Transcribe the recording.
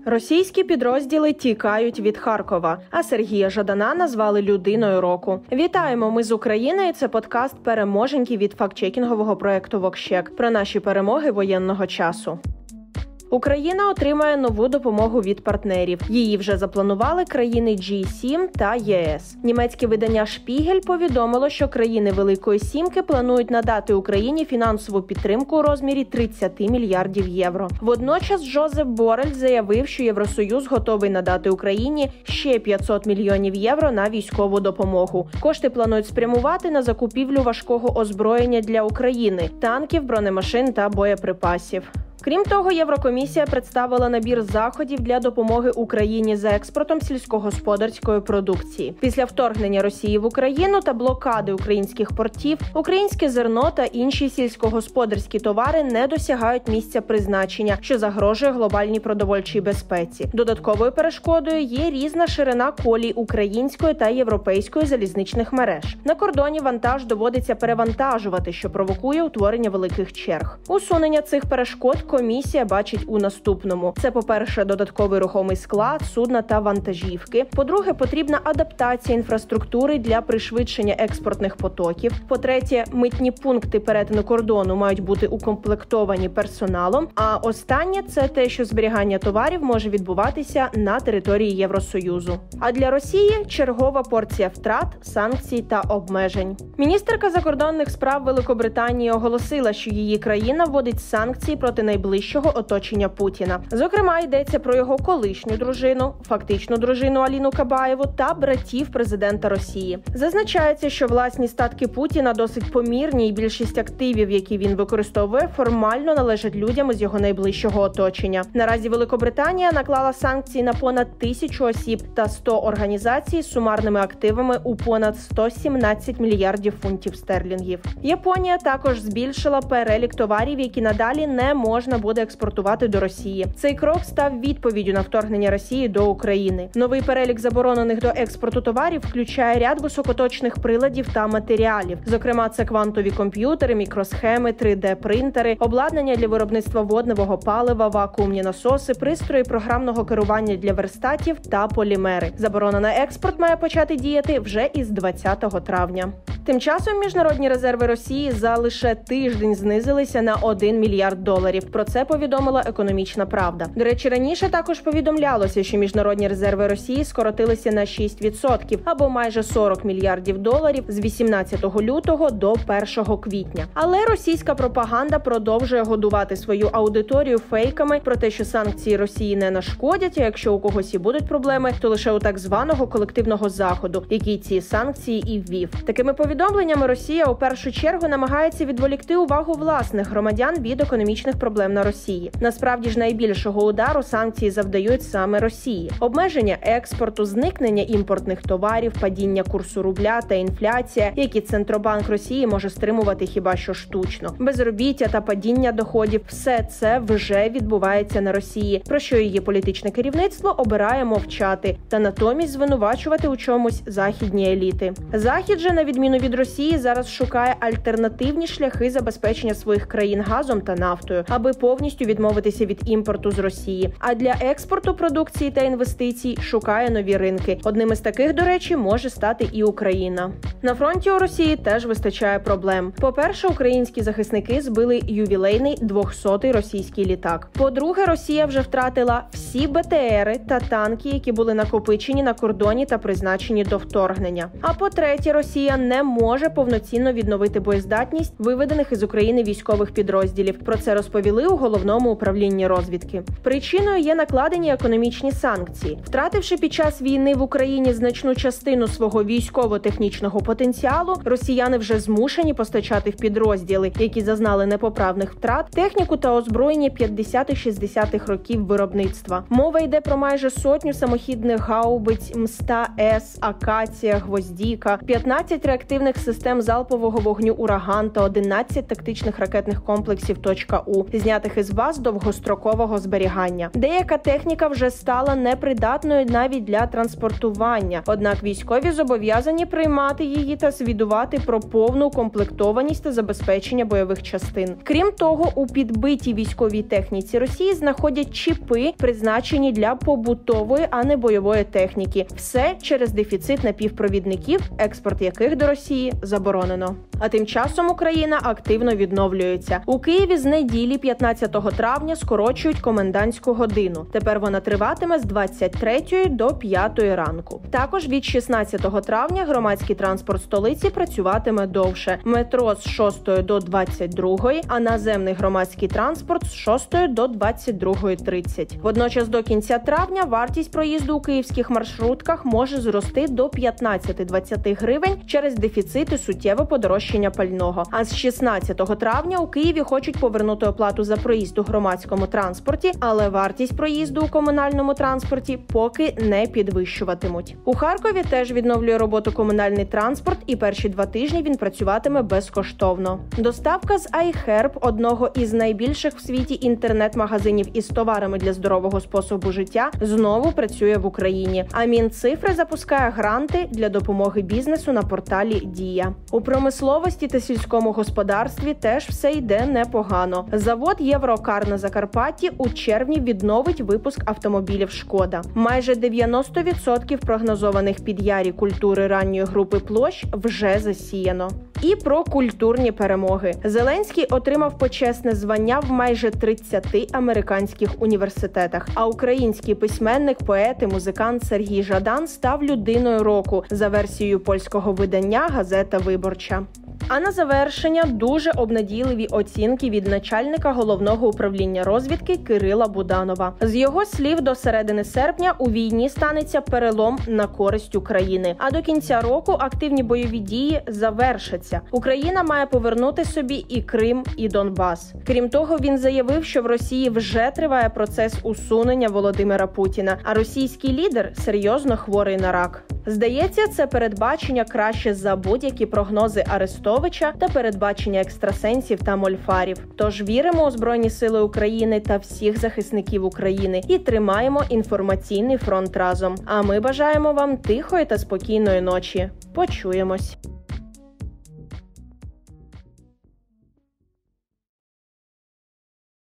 Російські підрозділи тікають від Харкова, а Сергія Жадана назвали людиною року. Вітаємо, ми з України, і це подкаст «Переможеньки» від фактчекінгового проєкту «Вокщек» про наші перемоги воєнного часу. Україна отримає нову допомогу від партнерів. Її вже запланували країни G7 та ЄС. Німецьке видання «Шпігель» повідомило, що країни Великої Сімки планують надати Україні фінансову підтримку у розмірі 30 мільярдів євро. Водночас Жозеп Борель заявив, що Євросоюз готовий надати Україні ще 500 мільйонів євро на військову допомогу. Кошти планують спрямувати на закупівлю важкого озброєння для України – танків, бронемашин та боєприпасів. Крім того, Єврокомісія представила набір заходів для допомоги Україні за експортом сільськогосподарської продукції. Після вторгнення Росії в Україну та блокади українських портів, українське зерно та інші сільськогосподарські товари не досягають місця призначення, що загрожує глобальній продовольчій безпеці. Додатковою перешкодою є різна ширина колій української та європейської залізничних мереж. На кордоні вантаж доводиться перевантажувати, що провокує утворення великих черг. Усунення цих перешкод комісія бачить у наступному. Це, по-перше, додатковий рухомий склад, судна та вантажівки. По-друге, потрібна адаптація інфраструктури для пришвидшення експортних потоків. По-третє, митні пункти перетину кордону мають бути укомплектовані персоналом. А останнє – це те, що зберігання товарів може відбуватися на території Євросоюзу. А для Росії – чергова порція втрат, санкцій та обмежень. Міністерка закордонних справ Великобританії оголосила, що її країна вводить санкції проти найближчого оточення Путіна. Зокрема, йдеться про його колишню дружину, фактичну дружину Аліну Кабаєву та братів президента Росії. Зазначається, що власні статки Путіна досить помірні, і більшість активів, які він використовує, формально належать людям із його найближчого оточення. Наразі Великобританія наклала санкції на понад 1000 осіб та 100 організацій з сумарними активами у понад 117 мільярдів фунтів стерлінгів. Японія також збільшила перелік товарів, які надалі не можна буде експортувати до Росії. Цей крок став відповіддю на вторгнення Росії до України. Новий перелік заборонених до експорту товарів включає ряд високоточних приладів та матеріалів. Зокрема, це квантові комп'ютери, мікросхеми, 3D-принтери, обладнання для виробництва водневого палива, вакуумні насоси, пристрої програмного керування для верстатів та полімери. Заборона на експорт має почати діяти вже із 20 травня. Тим часом міжнародні резерви Росії за лише тиждень знизилися на $1 мільярд. Про це повідомила «Економічна правда». До речі, раніше також повідомлялося, що міжнародні резерви Росії скоротилися на 6%, або майже $40 мільярдів з 18 лютого до 1 квітня. Але російська пропаганда продовжує годувати свою аудиторію фейками про те, що санкції Росії не нашкодять, а якщо у когось і будуть проблеми, то лише у так званого колективного Заходу, який ці санкції і ввів. Такими повідомленнями Росія у першу чергу намагається відволікти увагу власних громадян від економічних проблем на Росії. Насправді ж найбільшого удару санкції завдають саме Росії. Обмеження експорту, зникнення імпортних товарів, падіння курсу рубля та інфляція, які Центробанк Росії може стримувати хіба що штучно. Безробіття та падіння доходів – все це вже відбувається на Росії, про що її політичне керівництво обирає мовчати та натомість звинувачувати у чомусь західні еліти. Захід же, на відміну від Росії, зараз шукає альтернативні шляхи забезпечення своїх країн газом та нафтою, аби повністю відмовитися від імпорту з Росії. А для експорту продукції та інвестицій шукає нові ринки. Одним із таких, до речі, може стати і Україна. На фронті у Росії теж вистачає проблем. По-перше, українські захисники збили ювілейний 200-й російський літак. По-друге, Росія вже втратила всі БТРи та танки, які були накопичені на кордоні та призначені до вторгнення. А по-третє, Росія не може повноцінно відновити боєздатність виведених із України військових підрозділів. Про це розповіли у Головному управлінні розвідки. Причиною є накладені економічні санкції. Втративши під час війни в Україні значну частину свого військово-технічного потенціалу, росіяни вже змушені постачати в підрозділи, які зазнали непоправних втрат, техніку та озброєння 50-60-х років виробництва. Мова йде про майже 100 самохідних гаубиць М100С, Акація, Гвоздіка, 15 реактивних реактивних систем залпового вогню «Ураган» та 11 тактичних ракетних комплексів «У», знятих із баз довгострокового зберігання. Деяка техніка вже стала непридатною навіть для транспортування, однак військові зобов'язані приймати її та звітувати про повну укомплектованість та забезпечення бойових частин. Крім того, у підбитій військовій техніці Росії знаходять чіпи, призначені для побутової, а не бойової техніки. Все через дефіцит напівпровідників, експорт яких до Росії заборонено. А тим часом Україна активно відновлюється. У Києві з неділі 15 травня скорочують комендантську годину. Тепер вона триватиме з 23 до 5 ранку. Також від 16 травня громадський транспорт столиці працюватиме довше. Метро з 6 до 22, а наземний громадський транспорт з 6 до 22:30. Водночас до кінця травня вартість проїзду у київських маршрутках може зрости до 15-20 гривень через дефіцит і суттєве подорожчання пального. А з 16 травня у Києві хочуть повернути оплату за проїзд у громадському транспорті, але вартість проїзду у комунальному транспорті поки не підвищуватимуть. У Харкові теж відновлює роботу комунальний транспорт, і перші 2 тижні він працюватиме безкоштовно. Доставка з iHerb, одного із найбільших в світі інтернет-магазинів із товарами для здорового способу життя, знову працює в Україні. А Мінцифри запускає гранти для допомоги бізнесу на порталі Дія. У промисловості та сільському господарстві теж все йде непогано. Завод Єврокар на Закарпатті у червні відновить випуск автомобілів «Шкода». Майже 90% прогнозованих під ярі культури ранньої групи площ вже засіяно. І про культурні перемоги. Зеленський отримав почесне звання в майже 30 американських університетах, а український письменник, поет і музикант Сергій Жадан став людиною року за версією польського видання «Газета Виборча». А на завершення дуже обнадійливі оцінки від начальника Головного управління розвідки Кирила Буданова. З його слів, до середини серпня у війні станеться перелом на користь України. А до кінця року активні бойові дії завершаться. Україна має повернути собі і Крим, і Донбас. Крім того, він заявив, що в Росії вже триває процес усунення Володимира Путіна, а російський лідер серйозно хворий на рак. Здається, це передбачення краще за будь-які прогнози Арестовича та передбачення екстрасенсів та мольфарів. Тож віримо у Збройні Сили України та всіх захисників України і тримаємо інформаційний фронт разом. А ми бажаємо вам тихої та спокійної ночі. Почуємось!